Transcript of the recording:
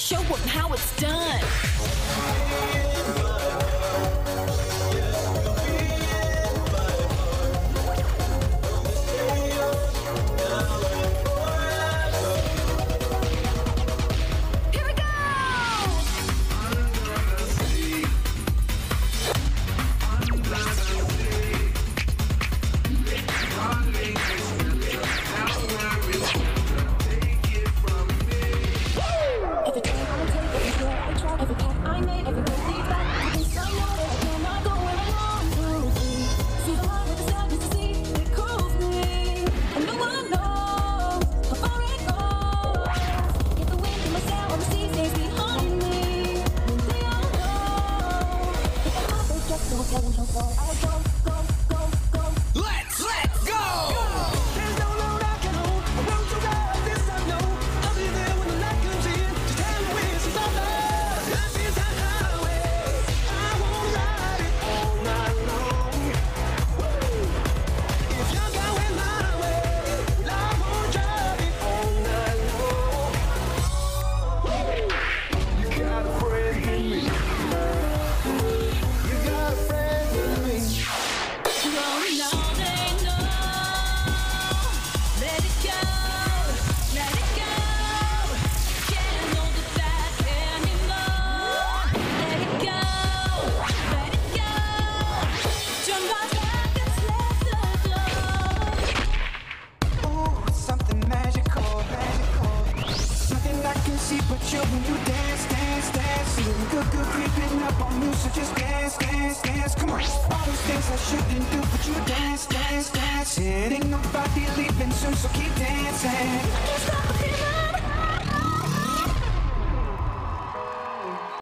show 'em how it's done. But you when you dance, dance, dance, feeling good, good creeping up on you. So just dance, dance, dance. Come on, all those things I shouldn't do, but you dance, dance, dance. It ain't nobody leaving soon, so keep dancing.